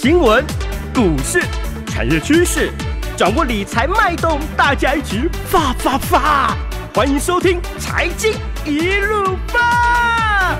新闻、股市、产业趋势，掌握理财脉动，大家一起发！欢迎收听《财经一路发》。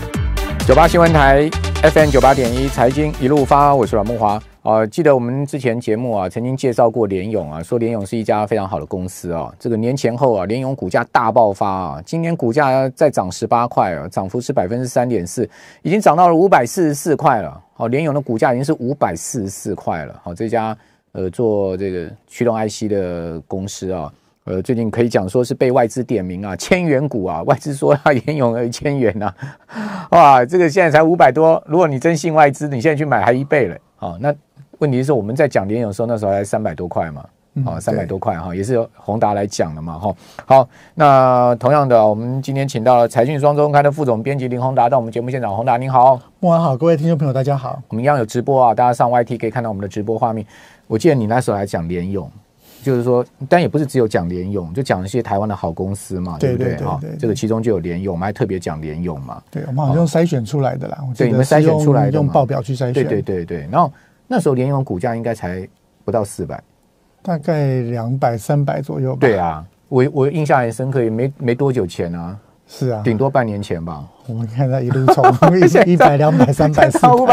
98新闻台 FM 98.1财经一路发，我是阮慕骅。记得我们之前节目啊，曾经介绍过联咏啊，说联咏是一家非常好的公司啊。这个年前后啊，联咏股价大爆发啊，今年股价再涨18块啊，涨幅是 3.4%， 已经涨到了544块了。好，联咏的股价已经是544块了。好，这家做这个驱动 IC 的公司啊。最近可以讲说是被外资点名啊，1000元股啊，外资说要联咏1000元啊，哇，这个现在才500多，如果你真信外资，你现在去买还1倍了啊。那问题是我们在讲联咏的时候，那时候还300多块嘛，300多块哈，也是宏达来讲的嘛哈。好，那同样的，我们今天请到了财讯双周刊的副总编辑林宏达到我们节目现场，宏达您好。 慕骅好，各位听众朋友大家好。 我们一样有直播啊，大家上 YT 可以看到我们的直播画面。我记得你那时候还讲联咏。就是说，但也不是只有讲联咏，就讲一些台湾的好公司嘛，对不对？这个其中就有联咏，我们还特别讲联咏嘛。 对，我们好像用筛选出来的啦。 对，你们筛选出来的用报表去筛选。 对。然后那时候联咏股价应该才不到400， 大概200、300左右吧。 对啊，我印象很深刻，也没多久前啊。 是啊， 顶多半年前吧。 我们看它一路从100、200、300、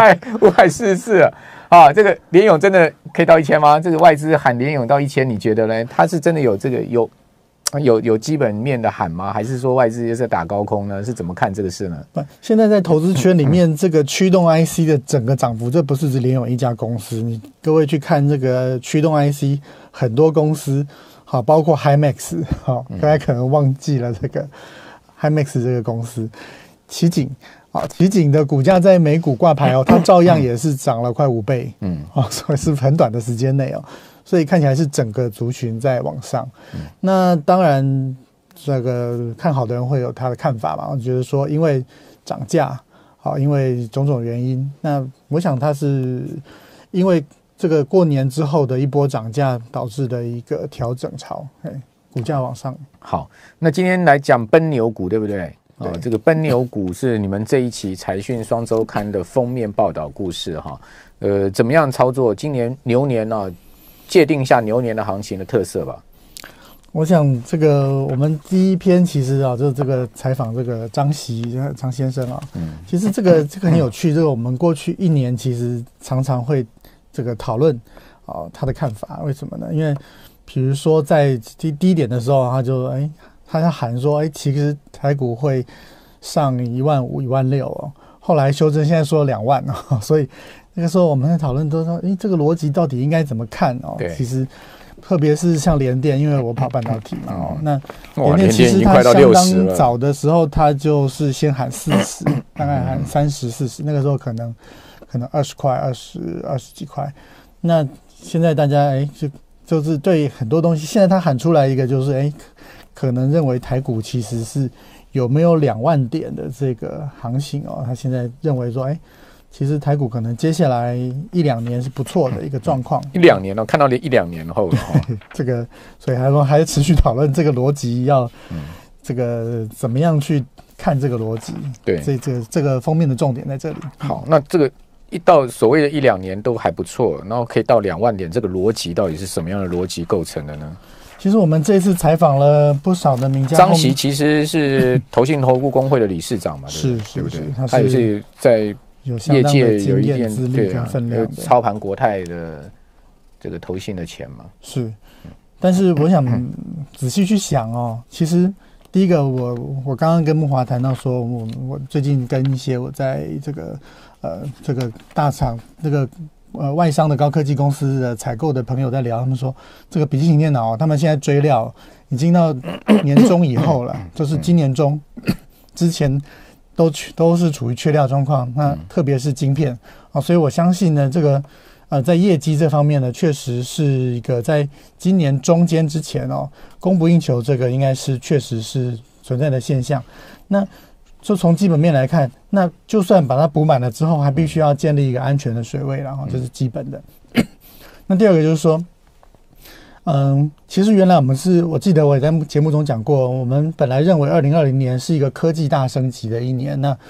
400、544了啊！这个联咏真的可以到1000吗？这个外资喊联咏到1000，你觉得呢？它是真的有这个有基本面的喊吗？还是说外资就是打高空呢？是怎么看这个事呢？ 现在在投资圈里面，这个驱动 IC 的整个涨幅，这不是只联咏一家公司。你各位去看这个驱动 IC， 很多公司，好，包括 Himax， 好，大家可能忘记了这个 Himax 这个公司。奇景的股价在美股挂牌哦，它照样也是涨了快5倍，所以是很短的时间内哦，所以看起来是整个族群在往上。那当然，这个看好的人会有他的看法嘛，我觉得说因为涨价，好，因为种种原因，那我想它是因为这个过年之后的一波涨价导致的一个调整潮，股价往上。 好，那今天来讲奔牛股，对不对？这个奔牛股是你们这一期财讯双周刊的封面报道故事哈。怎么样操作？今年牛年呢，界定一下牛年的行情的特色吧。 我想这个我们第一篇其实啊，就是这个采访这个张先生啊，其实这个很有趣。这个我们过去1年其实常常会这个讨论他的看法，为什么呢？因为比如说在低点的时候，他就喊说，其实台股会上15000、16000哦，后来修正，现在说2万哦，所以那个时候我们在讨论都说，这个逻辑到底应该怎么看哦？其实特别是像联电，因为我跑半导体嘛，那联电其实它相当早的时候，它就是先喊40，大概喊30、40，那个时候可能20块、20几块，那现在大家就是对很多东西，现在他喊出来一个就是可能认为台股其实是有没有2万点的这个行情哦，他现在认为说，其实台股可能接下来1-2年是不错的一个状况。 1-2年了，看到1-2年后了这个，所以还是持续讨论这个逻辑要，这个怎么样去看这个逻辑？对，这个封面的重点在这里。 好，那这个一到所谓的1-2年都还不错，然后可以到2万点，这个逻辑到底是什么样的逻辑构成的呢？ 其实我们这次采访了不少的名家， 张琦其实是投信投顾公会的理事长嘛，对不对？他也是在业界有一定资历跟分量的， 操盘国泰的这个投信的钱嘛。 是，但是我想仔细去想哦，其实第一个我刚刚跟慕骅谈到说，我最近跟一些我在这个大厂外商的高科技公司的采购的朋友在聊，他们说这个笔记型电脑，他们现在追料已经到年中以后了，就是今年中之前都是处于缺料状况，那特别是晶片所以我相信呢，这个在业绩这方面呢，确实是一个在今年中间之前供不应求，这个应该是确实是存在的现象。那就从基本面来看，那就算把它补满了之后，还必须要建立一个安全的水位，然后这是基本的。那第二个就是说，其实原来我记得我也在节目中讲过，我们本来认为2020年是一个科技大升级的一年，那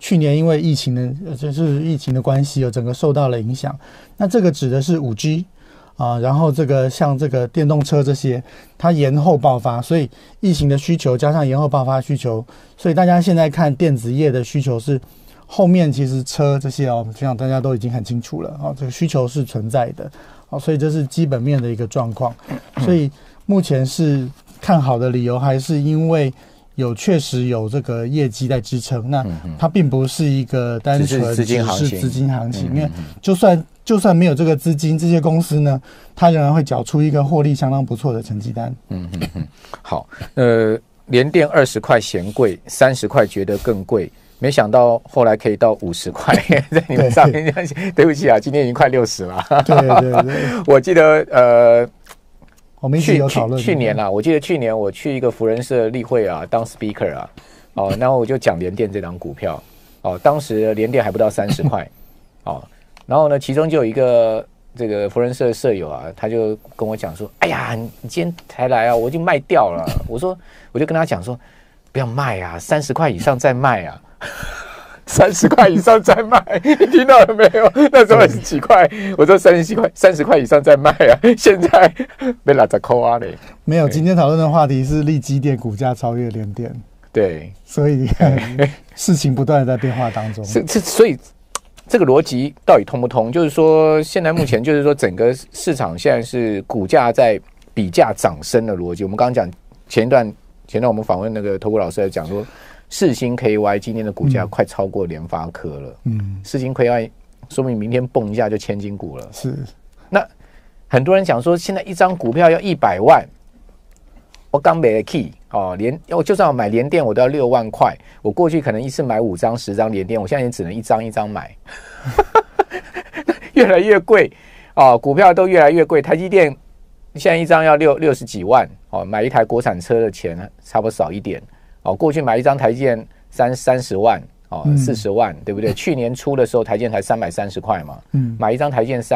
去年因为疫情的就是疫情的关系，整个受到了影响。那这个指的是 5G 然后这个像这个电动车这些，它延后爆发，所以疫情的需求加上延后爆发需求，所以大家现在看电子业的需求是后面其实车这些我想大家都已经很清楚了这个需求是存在的所以这是基本面的一个状况。所以目前是看好的理由还是因为确实有这个业绩在支撑，那它并不是一个单纯只是资金行情，因为就算没有这个资金，这些公司呢，它仍然会缴出一个获利相当不错的成绩单。 好，联电20块嫌贵，30块觉得更贵，没想到后来可以到50块，在你们上面。对不起啊，今天已经快60了。 对， 我记得我们一起有讨论。 去年啦，我记得去年我去一个福人社例会当 speaker 然后我就讲联电这档股票当时联电还不到30块然后呢，其中就有一个这个福人社的舍友他就跟我讲说：“哎呀，你今天才来我已经卖掉了。”我就跟他讲说：“不要卖30块以上再卖30块以上再卖，你听到了没有？那时候20几块，我说30块以上再卖现在被拉着扣嘞。 没有，今天讨论的话题是力积电股价超越联电， 对， 所以你看事情不断的在变化当中， 所以这个逻辑到底通不通？就是说，现在目前就是说，整个市场现在是股价在比价涨升的逻辑。我们刚刚讲前一段我们访问那个投顾老师来讲说。世芯 KY 今天的股价快超过联发科了，世芯 KY 说明明天蹦一下就千金股了。 是， 那很多人讲说，现在一张股票要100万，我刚买了 key 我就算我买联电，我都要6万块。我过去可能一次买5张、10张联电，我现在也只能一张一张买，越来越贵股票都越来越贵。台积电现在一张要60几万买一台国产车的钱差不多少一点。过去买一张台积电30万40万，对不对？去年初的时候台积电才330块嘛，买一张台积电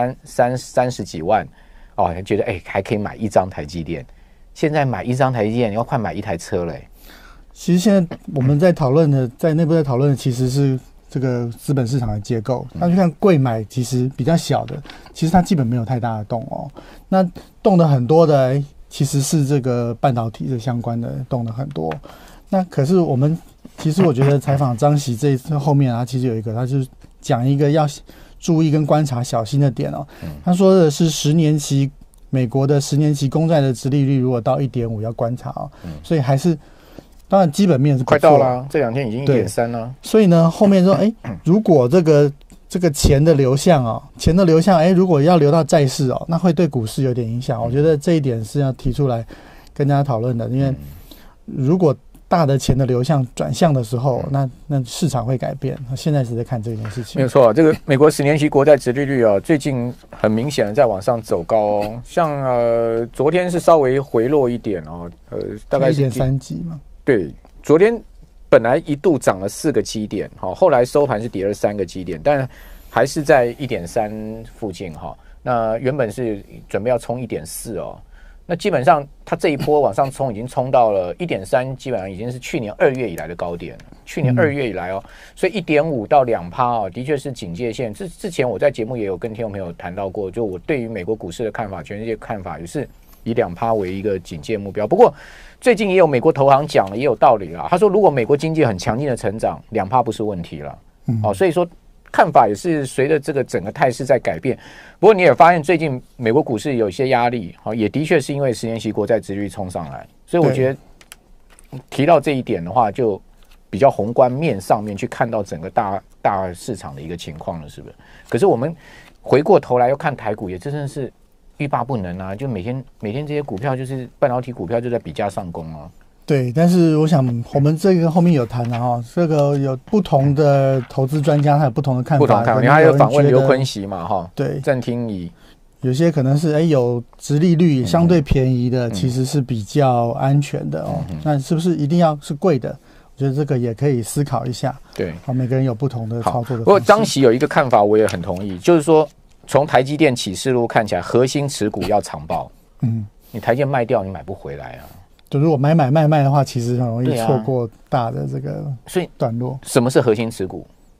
30几万觉得还可以买一张台积电。现在买一张台积电，你要快买一台车了其实现在我们在讨论的，在内部在讨论的其实是这个资本市场的结构。那就看贵买，其实比较小的，其实它基本没有太大的动那动的很多的，其实是这个半导体的相关的动的很多。那可是其实我觉得采访张喜这一次后面其实有一个，他就是讲一个要注意跟观察小心的点他说的是美国的10年期公债的殖利率如果到 1.5 要观察所以还是当然基本面是不错， 快到了这2天已经 1.3 了。 所以呢后面说如果这个钱的流向如果要流到债市那会对股市有点影响。我觉得这一点是要提出来跟大家讨论的，因为如果大的钱的流向转向的时候，那市场会改变。现在是在看这件事情， 没有错。这个美国10年期国债殖利率最近很明显的在往上走高像昨天是稍微回落一点大概是 1.3 几嘛。 对，昨天本来一度涨了4个基点后来收盘是跌了3个基点，但还是在 1.3 附近那原本是准备要冲 1.4那基本上它这一波往上冲已经冲到了 1.3， 基本上已经是去年2月以来的高点了。去年2月以来所以 1.5 到 2% 的确是警戒线。之前我在节目也有跟听众朋友谈到过，就我对于美国股市的看法，全世界看法也是以 2% 为一个警戒目标。不过最近也有美国投行讲了，也有道理啦。他说如果美国经济很强劲的成长， 2% 不是问题了所以说看法也是随着这个整个态势在改变。不过你也发现最近美国股市有一些压力也的确是因为10年期国债殖利率冲上来，所以我觉得提到这一点的话，就比较宏观面上面去看到整个大市场的一个情况了，是不是？可是我们回过头来又看台股，也真的是欲罢不能就每天这些股票就是半导体股票就在比价上攻对，但是我想我们这个后面有谈这个有不同的投资专家，他有不同的看法。 不同看法，你还有访问刘坤熙嘛对， 郑听仪， 有些可能是有殖利率相对便宜的，其实是比较安全的那是不是一定要是贵的？我觉得这个也可以思考一下。对，每个人有不同的操作的方式。 不过张喜有一个看法，我也很同意，就是说从台积电启示录看起来，核心持股要长抱。你台积电卖掉，你买不回来就如果买的话，其实很容易错过大的这个段落。 什么是核心持股？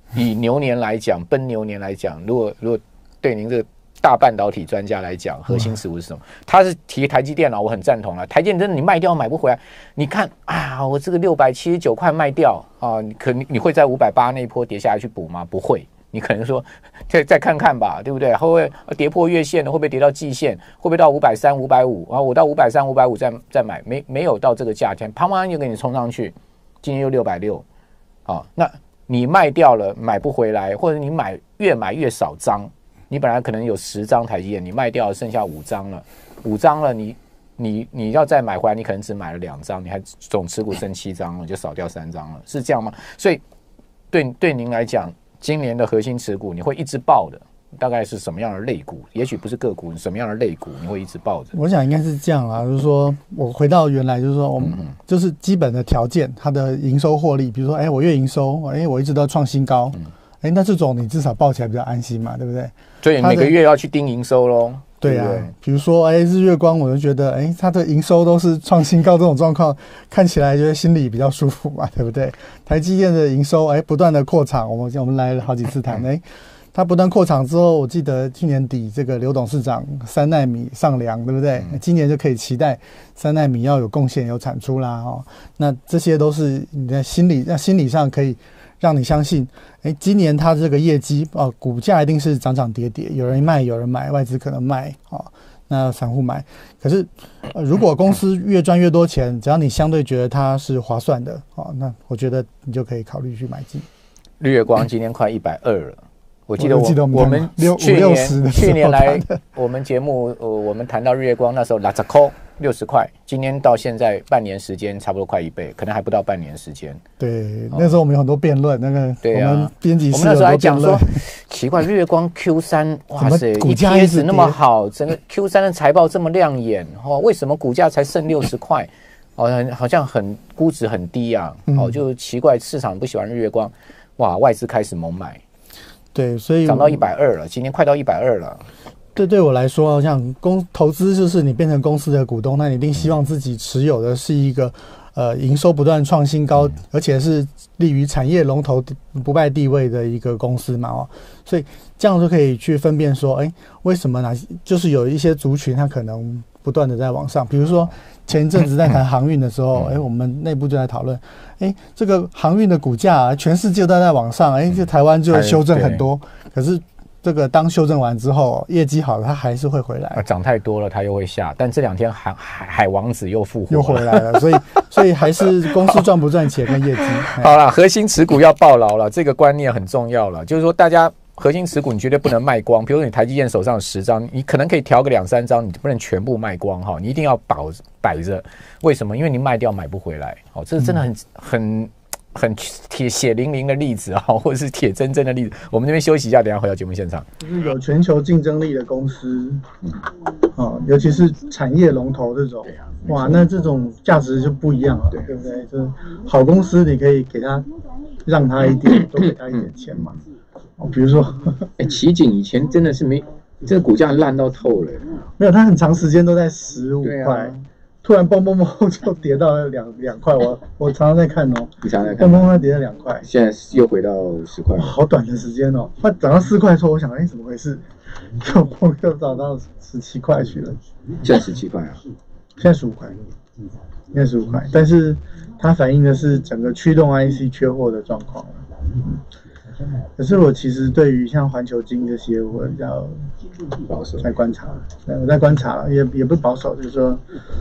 以牛年来讲，奔牛年来讲，如果对您这个大半导体专家来讲，核心持股是什么？他是提台积电啊，我很赞同了。台积电真的你卖掉买不回来，你看啊，我这个679块卖掉啊，你会在580那一波跌下来去补吗？不会，你可能说再看看吧，对不对？会不会跌破月线？会不会跌到季线？会不会到530、550？然后我到530、550再买，没有到这个价钱，砰砰就给你冲上去，今天又660，啊，那你卖掉了买不回来，或者你越买越少张。你本来可能有10张台积电，你卖掉剩下5张了，5张了，你要再买回来，你可能只买了2张，你还总持股剩7张了，就少掉3张了，是这样吗？所以对您来讲，今年的核心持股你会一直抱的，大概是什么样的类股？也许不是个股，什么样的类股你会一直抱着？ 我想应该是这样啦，就是说我回到原来，就是说我们就是基本的条件，它的营收获利，比如说，我月营收，我一直都创新高。那这种你至少抱起来比较安心嘛，对不对？ 所以每个月要去盯营收咯。 对啊，比如说日月光，我就觉得它的营收都是创新高，这种状况看起来觉得心里比较舒服嘛，对不对？台积电的营收不断的扩厂，我们来了好几次谈，它不断扩厂之后，我记得去年底这个刘董事长3奈米上梁，对不对？今年就可以期待3奈米要有贡献有产出啦，那这些都是你的心理上可以让你相信，今年它这个业绩股价一定是涨涨跌跌，有人卖有人买，外资可能卖那散户买。可是如果公司越赚越多钱，只要你相对觉得它是划算的那我觉得你就可以考虑去买进。 日月光今天快120了。我记得我们去年来我们节目，我们谈到日月光那时候60块，今年到现在半年时间差不多快1倍，可能还不到半年时间。 对，那时候我们有很多辩论，那个我们编辑室我们那时候还讲说，奇怪，日月光 Q3， 哇塞，股价一直那么好，整个 Q3 的财报这么亮眼，为什么股价才剩60块？好像估值很低啊，就奇怪，市场不喜欢日月光，哇，外资开始猛买。 对，所以涨到120了，今年快到120了。 对我来说，像投资就是你变成公司的股东，那你一定希望自己持有的是一个营收不断创新高，而且是立于产业龙头不败地位的一个公司嘛所以这样就可以去分辨说，为什么就是有一些族群它可能不断的在往上，比如说前一阵子在谈航运的时候，我们内部就在讨论，这个航运的股价全世界都在往上，这台湾就修正很多，可是这个当修正完之后，业绩好了，它还是会回来。 涨太多了，它又会下，但这2天海王子又复活， 又回来了，所以还是公司赚不赚钱跟业绩。 好了，核心持股要抱牢了，这个观念很重要了，就是说大家。核心持股你绝对不能卖光，比如说你台积电手上有10张，你可能可以调个2-3张，你不能全部卖光你一定要摆着。为什么？因为你卖掉买不回来。这是真的很血淋淋的例子或者是铁铮铮的例子。我们这边休息一下，等一下回到节目现场。 就是有全球竞争力的公司，尤其是产业龙头这种，哇，那这种价值就不一样了，对不对？就是好公司，你可以让他一点，多给他一点钱嘛。比如说， 奇景以前真的是这个股价烂到透了， 没有，它很长时间都在15块，突然蹦就跌到2块。我常常在看你常常在看， 蹦跌到2块， 现在又回到10块， 好短的时间它涨到4块的时候，我想怎么回事？又涨到17块去了， 现在17块啊， 现在15块，现在15块，但是它反映的是整个驱动 IC 缺货的状况。可是我其实对于像环球晶这些，我比较保守，在观察，我在观察，也不保守，就是说，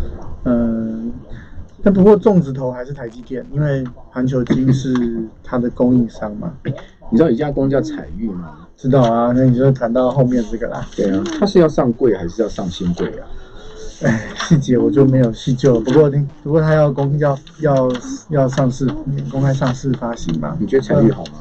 但不过重指头还是台积电，因为环球晶是它的供应商嘛。 你知道有一家公司叫彩玉吗？ 知道啊，那你就谈到后面这个啦。 对啊，它是要上柜还是要上新柜啊？ 细节我就没有细究，不过它要上市，公开上市发行嘛。 你觉得彩玉好吗？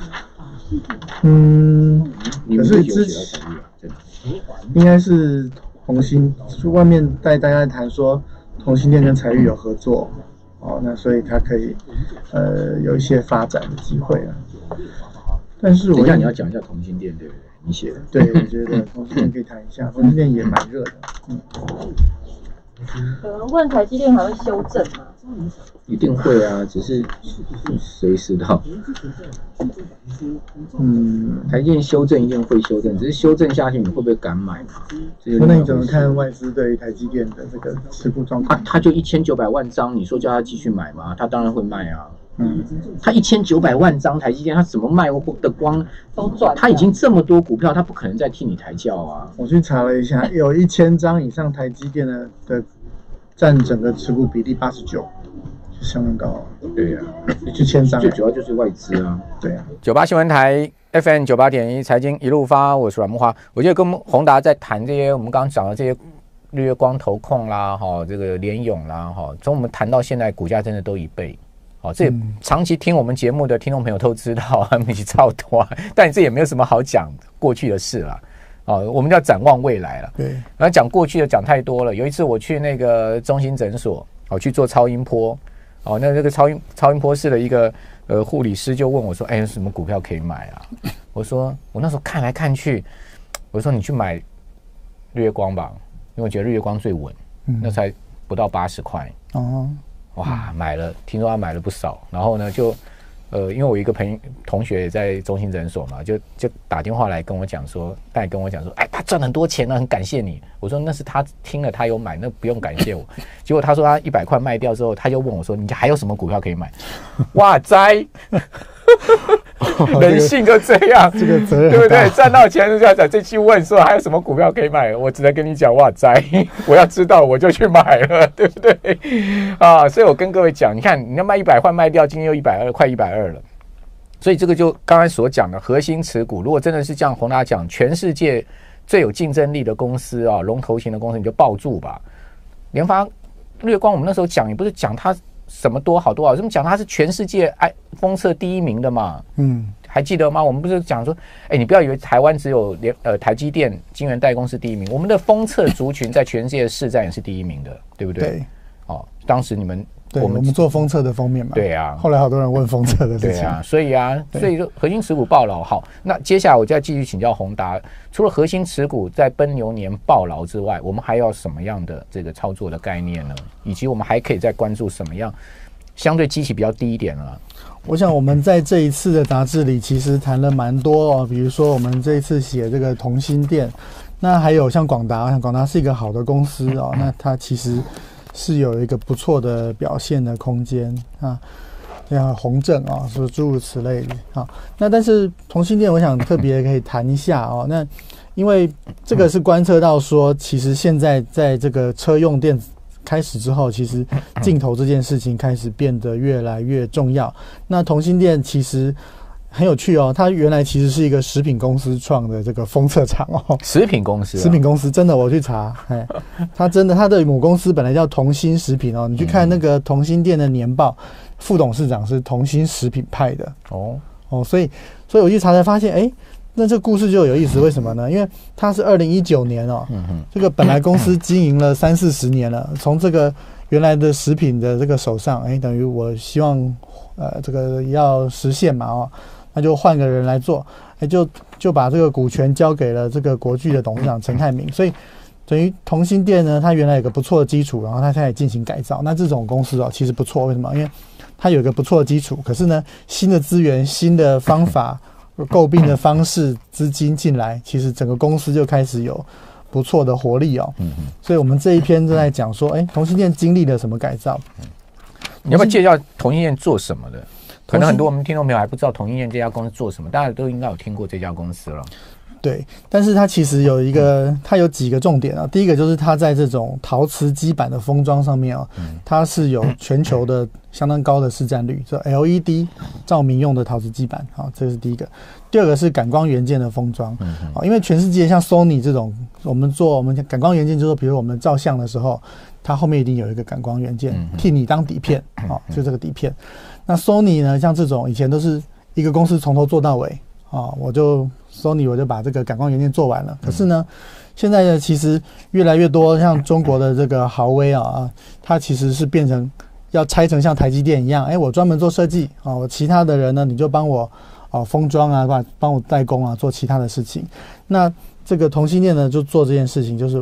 可是之前应该是同心，外面大家在谈说同心店跟彩玉有合作，那所以它可以有一些发展的机会啊。但是你要讲一下同心店对不对？你写的。 对，我觉得同心店可以谈一下，同心店也蛮热的。 有人问台积电还会修正吗？ 一定会啊，只是谁知道？台积电修正一定会修正，只是修正下去你会不会敢买嘛？ 那你怎么看外资对于台积电的这个持股状况？ 他就1900万张，你说叫他继续买吗？他当然会卖啊。他1900万张台积电，他怎么卖的光都赚？他已经这么多股票，他不可能再替你抬轿啊！ 我去查了一下，有1000张以上台积电的占整个持股比例89%，就相当高。 对呀 ，1000张， 最主要就是外资啊。 对啊。 98新闻台 FM 98.1财经一路发，我是阮木花。我觉得跟宏达在谈这些，我们刚刚讲的这些日月光投控啦，这个联咏啦，从我们谈到现在，股价真的都1倍。这也长期听我们节目的听众朋友都知道，他们一起超多，但这也没有什么好讲过去的事了。我们要展望未来了。 对， 然后讲过去的讲太多了。有一次我去那个中心诊所，去做超音波，那这个超音波室的一个护理师就问我说：“有什么股票可以买啊？”我说：“我那时候看来看去，我说你去买日月光吧，因为我觉得日月光最稳，那才不到80块。”哇，买了，听说他买了不少，然后呢，就因为我一个同学也在中心诊所嘛，就打电话来跟我讲说，他赚很多钱了，很感谢你。我说那是他听了他有买，那不用感谢我。结果他说他100块卖掉之后，他就问我说，你还有什么股票可以买？哇哉！人性就这样，这个责任对不对？赚到钱就这样讲，这期问说还有什么股票可以买，我只能跟你讲哇哉，我要知道我就去买了，对不对啊？所以我跟各位讲，你看你要卖100块卖掉，今天又120，快120了。所以这个就刚才所讲的核心持股，如果真的是像宏达讲，全世界最有竞争力的公司啊，龙头型的公司，你就抱住吧。联发日月光，我们那时候讲也不是讲它什么多好多好，这么讲它是全世界封测第1名的嘛，还记得吗？我们不是讲说，你不要以为台湾只有台积电晶圆代工是第1名，我们的封测族群在全世界的市占也是第1名的，对不对？ 对， 当时你们我们做封测的封面嘛， 对啊， 后来好多人问封测的事情， 对啊，所以就核心持股抱牢。好，那接下来我再继续请教宏达，除了核心持股在奔牛年抱牢之外，我们还要什么样的这个操作的概念呢？以及我们还可以再关注什么样相对基期比较低一点呢？ 我想我们在这一次的杂志里其实谈了蛮多比如说我们这一次写这个同心电，那还有像广达，广达是一个好的公司那它其实是有一个不错的表现的空间像宏正是诸如此类的那但是同心电我想特别可以谈一下那因为这个是观测到说，其实现在在这个车用电子开始之后，其实镜头这件事情开始变得越来越重要。那同心电其实很有趣它原来其实是一个食品公司创的这个封测厂食品公司食品公司真的我去查它的母公司本来叫同心食品你去看那个同心电的年报，副董事长是同心食品派的所以我去查才发现那这故事就有意思，为什么呢？因为它是2019年这个本来公司经营了30-40年了，从这个原来的食品的这个手上，等于我希望这个要实现嘛那就换个人来做，就把这个股权交给了这个国巨的董事长陈泰明，所以等于同心电呢，它原来有个不错的基础，然后它现在进行改造。那这种公司其实不错，为什么？因为它有一个不错的基础，可是呢，新的资源、新的方法。购并的方式资金进来，其实整个公司就开始有不错的活力所以我们这一篇就在讲说同心电经历了什么改造你要不要介绍同心电做什么的？可能很多我们听众朋友还不知道同心电这家公司做什么，大家都应该有听过这家公司了。 对，但是它其实它有几个重点第一个就是它在这种陶瓷基板的封装上面它是有全球的相当高的市占率，这 LED 照明用的陶瓷基板这是第一个。第二个是感光元件的封装因为全世界像 Sony 这种，我们感光元件，就是说比如我们照相的时候，它后面一定有一个感光元件替你当底片就这个底片。那 Sony 呢，像这种以前都是一个公司从头做到尾Sony 我就把这个感光元件做完了。可是呢，现在呢其实越来越多，像中国的这个豪威它其实是变成要拆成像台积电一样，我专门做设计我其他的人呢你就帮我封装帮我代工做其他的事情。那这个同心电呢就做这件事情，就是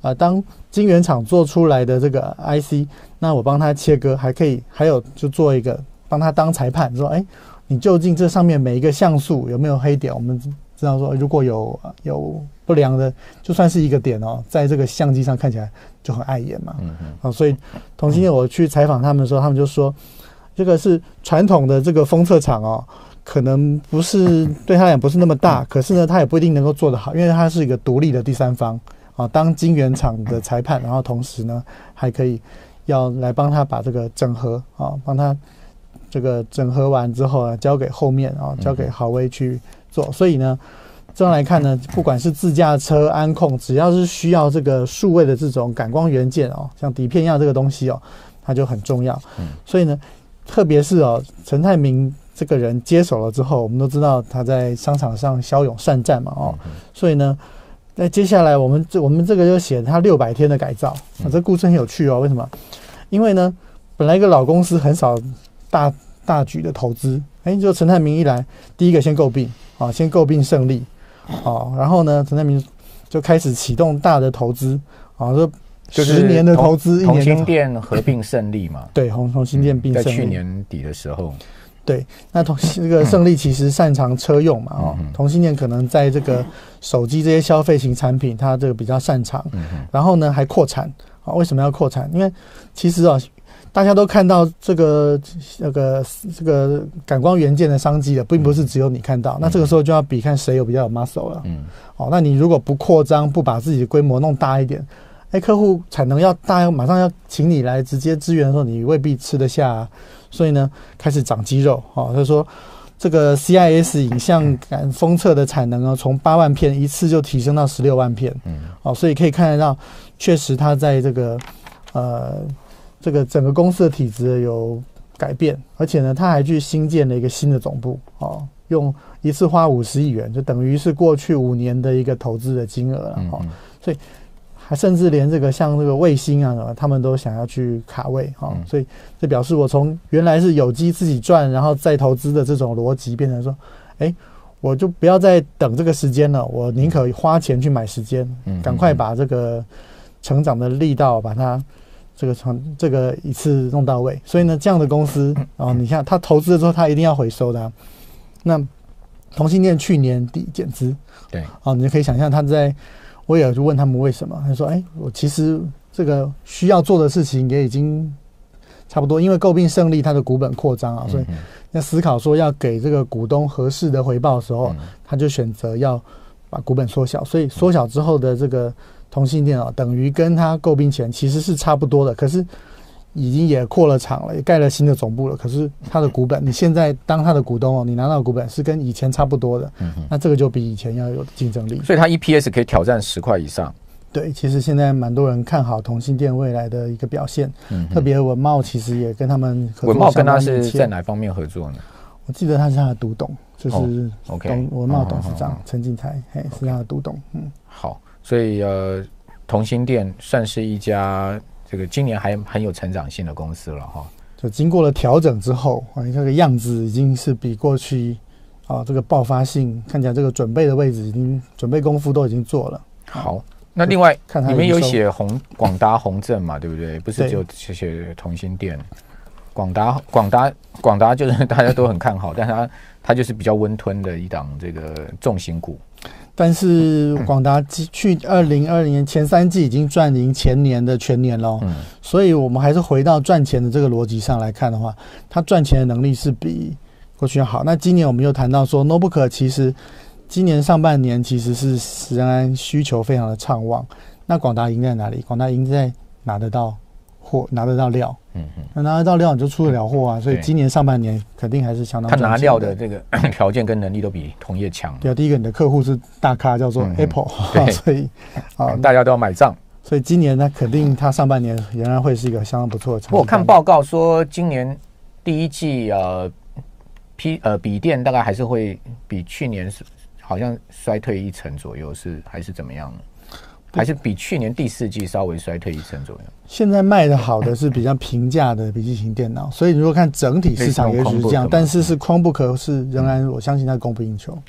当晶圆厂做出来的这个 IC， 那我帮他切割，还有就做一个帮他当裁判，说你究竟这上面每一个像素有没有黑点？我们知道说，如果有不良的，就算是一个点在这个相机上看起来就很碍眼嘛。所以同性恋我去采访他们的时候，他们就说，这个是传统的这个封测厂可能不是对他来讲不是那么大，可是呢，他也不一定能够做得好，因为他是一个独立的第三方当晶圆厂的裁判，然后同时呢，还可以要来帮他把这个整合帮他这个整合完之后呢，交给后面交给豪威去做。所以呢，这样来看呢，不管是自驾车、安控，只要是需要这个数位的这种感光元件像底片一样这个东西它就很重要。所以呢，特别是陈泰明这个人接手了之后，我们都知道他在商场上骁勇善战嘛所以呢，那接下来我们这个就写他600天的改造这故事很有趣为什么？因为呢，本来一个老公司很少大举的投资，就陈泰明一来，第一个先诟病胜利然后呢，陈泰明就开始启动大的投资就是10年的投资， 同心店合并胜利嘛， 对，同心店并胜利， 在去年底的时候， 对，那这个胜利其实擅长车用嘛同心店可能在这个手机这些消费型产品，它这个比较擅长，然后呢还扩产为什么要扩产？因为其实大家都看到这个感光元件的商机了，并不是只有你看到。那这个时候就要比看谁比较有 muscle 了。那你如果不扩张，不把自己的规模弄大一点，客户产能要大，马上要请你来直接支援的时候，你未必吃得下所以呢，开始长肌肉就是说，这个 CIS 影像感封测的产能从8万片一次就提升到16万片。所以可以看得到，确实它在这个整个公司的体质有改变，而且呢，他还去新建了一个新的总部用一次花50亿元，就等于是过去5年的一个投资的金额了所以还甚至连这个像这个卫星他们都想要去卡位所以这表示我从原来是有机自己赚，然后再投资的这种逻辑，变成说，我就不要再等这个时间了，我宁可花钱去买时间，赶快把这个成长的力道把它这个一次弄到位。所以呢，这样的公司你看他投资了之后，他一定要回收的那同性恋去年底减资， 对你就可以想象我也就问他们为什么，他说我其实这个需要做的事情也已经差不多，因为诟病胜利它的股本扩张所以要思考说要给这个股东合适的回报的时候，他就选择要把股本缩小，所以缩小之后的这个同性恋等于跟他诟病前其实是差不多的，可是已经也扩了厂了，也盖了新的总部了，可是他的股本，你现在当他的股东你拿到的股本是跟以前差不多的，那这个就比以前要有竞争力， 所以他 EPS 可以挑战10块以上。 对，其实现在蛮多人看好同性恋未来的一个表现，特别文茂其实也跟他们合作。 文茂跟他是在哪方面合作呢？ 我记得他是他的独董，就是文茂董事长陈进财是他的独董。 好，所以同心店算是一家这个今年还很有成长性的公司了就经过了调整之后这个样子已经是比过去这个爆发性看起来，这个准备的位置已经准备功夫都已经做了。 好，那另外你们有写广达宏正嘛，对不对？不是只有写同心店，广达就是大家都很看好，但它就是比较温吞的一档这个重型股。 但是广达去2020年前3季已经赚赢前年的全年了所以我们还是回到赚钱的这个逻辑上来看的话，它赚钱的能力是比过去要好。那今年我们又谈到说 Notebook 其实今年上半年其实是仍然需求非常的畅旺，那广达赢在哪里？广达赢在拿得到货，拿得到料，那拿得到料你就出得了货所以今年上半年肯定还是相当赚钱的。 他拿料的这个条件跟能力都比同业强。 对，第一个你的客户是大咖，叫做 Apple，所以大家都要买账。 所以今年呢，肯定它上半年仍然会是一个相当不错的成绩。 我看报告说，今年第一季笔电大概还是会比去年好像衰退1成左右，还是怎么样呢？还是比去年第4季稍微衰退1成左右。 现在卖的好的是比较平价的笔记型电脑，所以如果看整体市场也许是这样，但是Chromebook是仍然我相信它供不应求。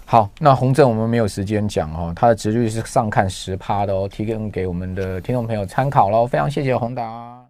好，那宏正我们没有时间讲哦，它的殖利率是上看10%的哦，提供给我们的听众朋友参考咯，非常谢谢宏达。